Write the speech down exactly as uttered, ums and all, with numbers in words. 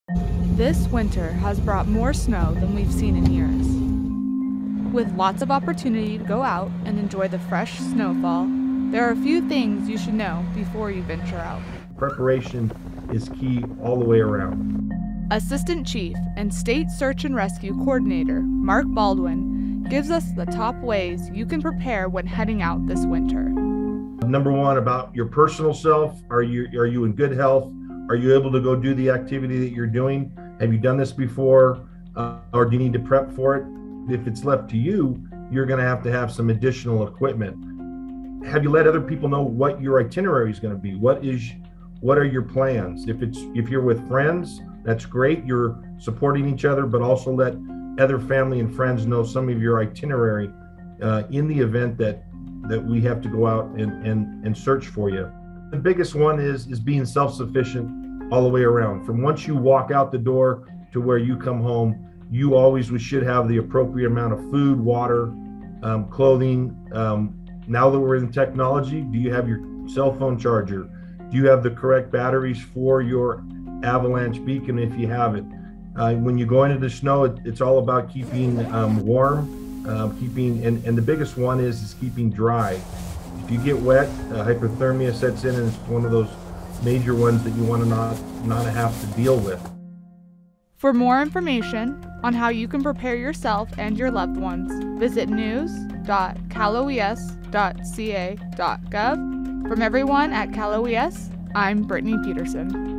This winter has brought more snow than we've seen in years. With lots of opportunity to go out and enjoy the fresh snowfall, there are a few things you should know before you venture out. Preparation is key all the way around. Assistant Chief and State Search and Rescue Coordinator Mark Baldwin gives us the top ways you can prepare when heading out this winter. Number one, about your personal self. Are you are you in good health? Are you able to go do the activity that you're doing? Have you done this before? Uh, or do you need to prep for it? If it's left to you, you're going to have to have some additional equipment. Have you let other people know what your itinerary is going to be? What is, what are your plans? If it's if you're with friends, that's great. You're supporting each other, but also let other family and friends know some of your itinerary uh, in the event that that we have to go out and, and, and search for you. The biggest one is, is being self-sufficient all the way around. From once you walk out the door to where you come home, you always should have the appropriate amount of food, water, um, clothing. Um, now that we're in technology, do you have your cell phone charger? Do you have the correct batteries for your avalanche beacon if you have it? Uh, when you go into the snow, it, it's all about keeping um, warm. Um, keeping and, and the biggest one is is keeping dry. If you get wet, uh, hypothermia sets in, and it's one of those major ones that you want to not not have to deal with. For more information on how you can prepare yourself and your loved ones, visit news dot cal o e s dot c a dot gov. From everyone at Cal O E S, I'm Brittany Peterson.